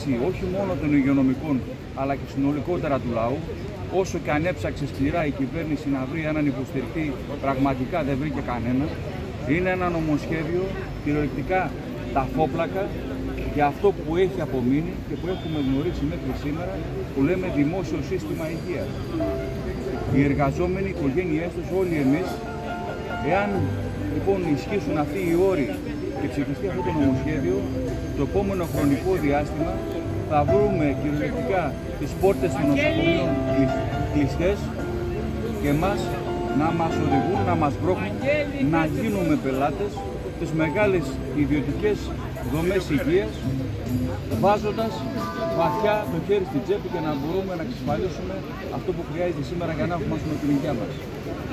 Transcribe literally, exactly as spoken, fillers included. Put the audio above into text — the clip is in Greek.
πίεση όχι μόνο των υγειονομικών αλλά και συνολικότερα του λαού. Όσο και αν έψαξε σκληρά η κυβέρνηση να βρει έναν υποστηρικτή, πραγματικά δεν βρήκε κανένα. Είναι ένα νομοσχέδιο κυριολεκτικά ταφόπλακα για αυτό που έχει απομείνει και που έχουμε γνωρίσει μέχρι σήμερα, που λέμε δημόσιο σύστημα υγείας. Οι εργαζόμενοι, οι οικογένειές τους, όλοι εμείς, εάν λοιπόν ισχύσουν αυτοί οι όροι και ψηφιστεί αυτό το νομοσχέδιο, το επόμενο χρονικό διάστημα θα βρούμε κυριολεκτικά τις πόρτες των νοσοκομείων κλειστές και μας να μας οδηγούν, να μας πρόχνουν να γίνουμε πελάτες τις μεγάλες ιδιωτικές δομές υγείας, βάζοντας βαθιά το χέρι στην τσέπη και να μπορούμε να εξασφαλίσουμε αυτό που χρειάζεται σήμερα για να έχουμε την υγεία μας.